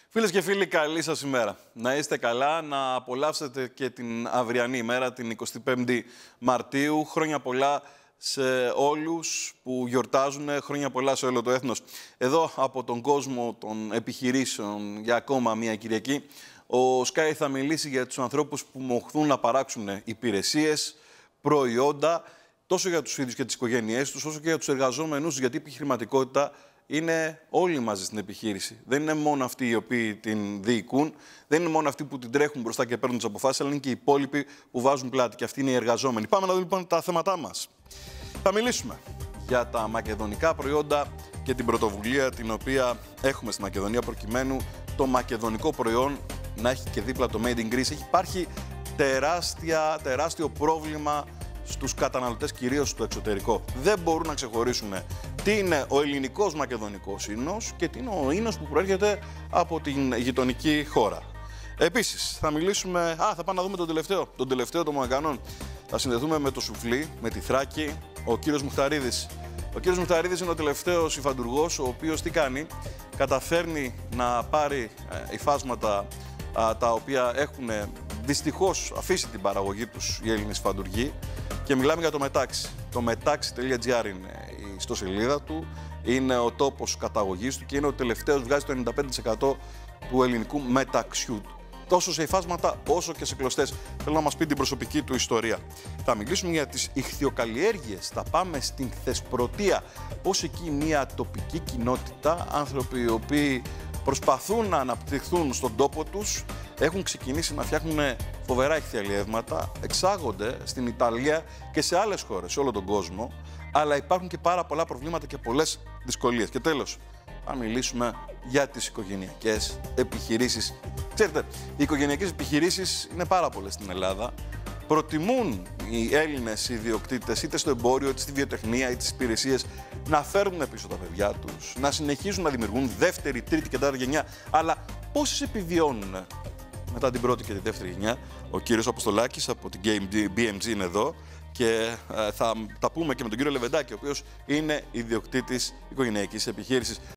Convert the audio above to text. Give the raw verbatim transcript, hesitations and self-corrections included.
Φίλες και φίλοι, καλή σας ημέρα. Να είστε καλά, να απολαύσετε και την αυριανή ημέρα, την εικοστή πέμπτη Μαρτίου. Χρόνια πολλά σε όλους που γιορτάζουν, χρόνια πολλά σε όλο το έθνος. Εδώ από τον κόσμο των επιχειρήσεων για ακόμα μια Κυριακή, ο Sky θα μιλήσει για τους ανθρώπους που μοχθούν να παράξουν υπηρεσίες, προϊόντα, τόσο για τους ίδιους και τις οικογένειές τους, όσο και για τους εργαζόμενους, γιατί η επιχειρηματικότητα είναι όλοι μαζί στην επιχείρηση. Δεν είναι μόνο αυτοί οι οποίοι την διοικούν, δεν είναι μόνο αυτοί που την τρέχουν μπροστά και παίρνουν τις αποφάσεις, αλλά είναι και οι υπόλοιποι που βάζουν πλάτη. Και αυτοί είναι οι εργαζόμενοι. Πάμε να δούμε λοιπόν τα θέματά μας. Θα μιλήσουμε για τα μακεδονικά προϊόντα και την πρωτοβουλία την οποία έχουμε στη Μακεδονία, προκειμένου το μακεδονικό προϊόν να έχει και δίπλα το Made in Greece. Έχει υπάρχει τεράστια, τεράστιο πρόβλημα στους καταναλωτές, κυρίως στο εξωτερικό. Δεν μπορούν να ξεχωρίσουν τι είναι ο ελληνικός μακεδονικός ίνος και τι είναι ο ίνος που προέρχεται από την γειτονική χώρα. Επίσης, θα μιλήσουμε... Α, θα πάμε να δούμε τον τελευταίο, τον τελευταίο των Μαγκανών. Θα συνδεθούμε με το σουφλί, με τη Θράκη, ο κύριος Μουχταρίδης. Ο κύριος Μουχταρίδης είναι ο τελευταίος υφαντουργός, ο οποίος τι κάνει, καταφέρνει να πάρει ε, υφάσματα α, τα οποία έχουν δυστυχώς αφήσει την παραγωγή τους οι Έλληνες υφαντουργοί. Και μιλάμε για το Μετάξι. Το μετάξι τελεία τζι άρ είναι η ιστοσελίδα του, είναι ο τόπος καταγωγής του και είναι ο τελευταίος, βγάζει το ενενήντα πέντε τοις εκατό του ελληνικού μεταξιού του. Τόσο σε υφάσματα όσο και σε κλωστές. Θέλω να μας πει την προσωπική του ιστορία. Θα μιλήσουμε για τις ιχθυοκαλλιέργειες. Θα πάμε στην Θεσπρωτεία. Πώς εκεί μια τοπική κοινότητα, άνθρωποι οι οποίοι προσπαθούν να αναπτυχθούν στον τόπο τους, έχουν ξεκινήσει να φτιάχνουν φοβερά ιχθυαλλιεύματα, εξάγονται στην Ιταλία και σε άλλες χώρες, σε όλο τον κόσμο, αλλά υπάρχουν και πάρα πολλά προβλήματα και πολλές δυσκολίες. Και τέλος, θα μιλήσουμε για τις οικογενειακές επιχειρήσεις. Ξέρετε, οι οικογενειακές επιχειρήσεις είναι πάρα πολλές στην Ελλάδα. Προτιμούν οι Έλληνες ιδιοκτήτες, είτε στο εμπόριο, είτε στη βιοτεχνία, είτε στις υπηρεσίες, να φέρνουν πίσω τα παιδιά τους, να συνεχίζουν να δημιουργούν δεύτερη, τρίτη και τέταρτη γενιά. Αλλά πόσες επιβιώνουν μετά την πρώτη και τη δεύτερη γενιά? Ο κύριος Αποστολάκης από την μπι εμ τζι είναι εδώ και ε, θα τα πούμε και με τον κύριο Λεβεντάκη, ο οποίος είναι ιδιοκτήτης οικογενειακής επιχείρησης.